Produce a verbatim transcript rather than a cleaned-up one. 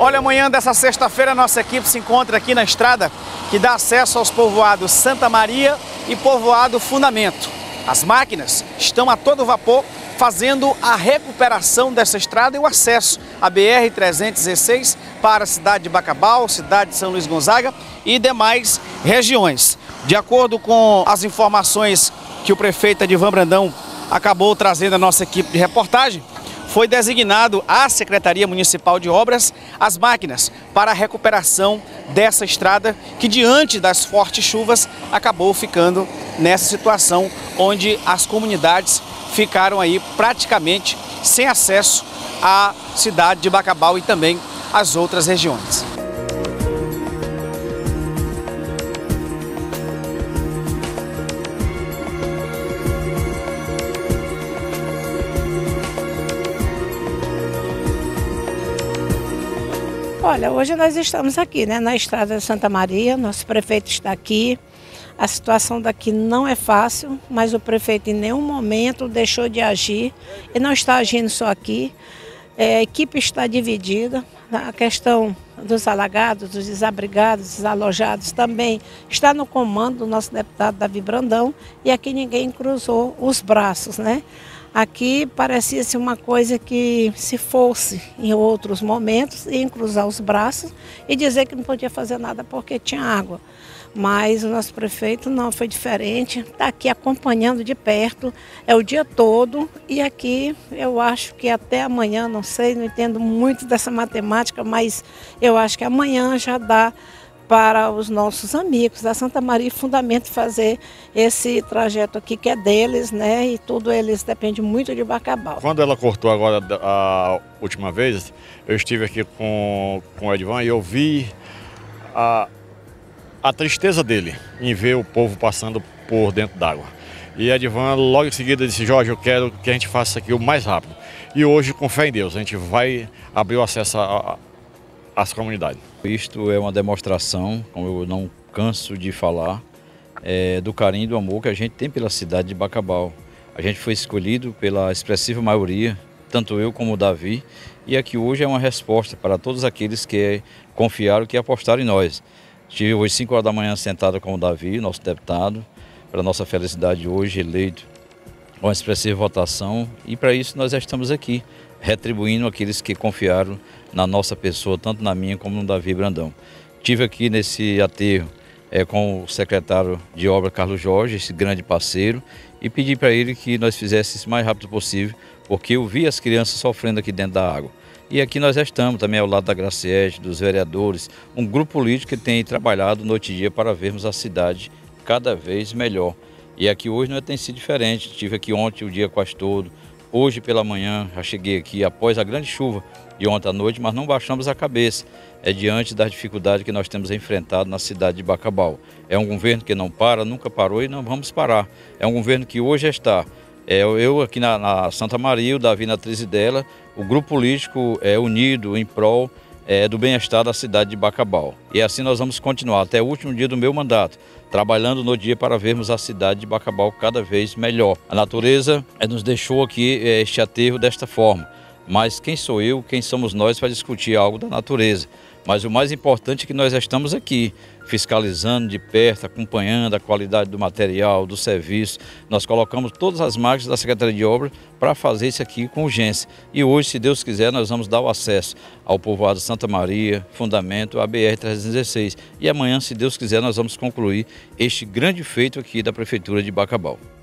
Olha, amanhã dessa sexta-feira, nossa equipe se encontra aqui na estrada que dá acesso aos povoados Santa Maria e povoado Fundamento. As máquinas estão a todo vapor fazendo a recuperação dessa estrada e o acesso à B R trezentos e dezesseis para a cidade de Bacabal, cidade de São Luís Gonzaga e demais regiões. De acordo com as informações que o prefeito Edivan Brandão acabou trazendo à nossa equipe de reportagem, foi designado à Secretaria Municipal de Obras as máquinas para a recuperação dessa estrada que, diante das fortes chuvas, acabou ficando nessa situação onde as comunidades ficaram aí praticamente sem acesso à cidade de Bacabal e também às outras regiões. Olha, hoje nós estamos aqui, né, na estrada de Santa Maria, nosso prefeito está aqui. A situação daqui não é fácil, mas o prefeito em nenhum momento deixou de agir e não está agindo só aqui. É, a equipe está dividida, a questão dos alagados, dos desabrigados, desalojados também está no comando do nosso deputado Davi Brandão e aqui ninguém cruzou os braços, né? Aqui parecia-se uma coisa que, se fosse em outros momentos, ia cruzar os braços e dizer que não podia fazer nada porque tinha água. Mas o nosso prefeito não foi diferente, está aqui acompanhando de perto, é o dia todo. E aqui eu acho que até amanhã, não sei, não entendo muito dessa matemática, mas eu acho que amanhã já dá para os nossos amigos da Santa Maria e Fundamento fazer esse trajeto aqui que é deles, né? E tudo eles depende muito de Bacabal. Quando ela cortou agora a última vez, eu estive aqui com, com o Edivan e eu vi a, a tristeza dele em ver o povo passando por dentro d'água. E Edivan logo em seguida disse: Jorge, eu quero que a gente faça isso aqui o mais rápido. E hoje, com fé em Deus, a gente vai abrir o acesso a, a as comunidades. Isto é uma demonstração, como eu não canso de falar, é, do carinho e do amor que a gente tem pela cidade de Bacabal. A gente foi escolhido pela expressiva maioria, tanto eu como o Davi, e aqui hoje é uma resposta para todos aqueles que confiaram, que apostaram em nós. Estive hoje cinco horas da manhã sentado com o Davi, nosso deputado, para nossa felicidade hoje eleito com uma expressiva votação, e para isso nós estamos aqui, retribuindo aqueles que confiaram na nossa pessoa, tanto na minha como no Davi Brandão. Estive aqui nesse aterro é, com o secretário de obra Carlos Jorge, esse grande parceiro, e pedi para ele que nós fizéssemos o mais rápido possível, porque eu vi as crianças sofrendo aqui dentro da água. E aqui nós estamos também ao lado da Graciete, dos vereadores, um grupo político que tem trabalhado noite e dia para vermos a cidade cada vez melhor. E aqui hoje não tem sido diferente. Estive aqui ontem o dia quase todo. Hoje pela manhã já cheguei aqui após a grande chuva de ontem à noite, mas não baixamos a cabeça. É diante das dificuldades que nós temos enfrentado na cidade de Bacabal. É um governo que não para, nunca parou e não vamos parar. É um governo que hoje está. É, eu aqui na, na Santa Maria, o Davi na Trizidela, o grupo político é unido em prol é, do bem-estar da cidade de Bacabal. E assim nós vamos continuar até o último dia do meu mandato, trabalhando no dia para vermos a cidade de Bacabal cada vez melhor. A natureza é, nos deixou aqui é, este aterro desta forma, mas quem sou eu, quem somos nós para discutir algo da natureza? Mas o mais importante é que nós estamos aqui, fiscalizando de perto, acompanhando a qualidade do material, do serviço. Nós colocamos todas as máquinas da Secretaria de Obras para fazer isso aqui com urgência. E hoje, se Deus quiser, nós vamos dar o acesso ao povoado Santa Maria, Fundamento, a B R trezentos e dezesseis. E amanhã, se Deus quiser, nós vamos concluir este grande feito aqui da Prefeitura de Bacabal.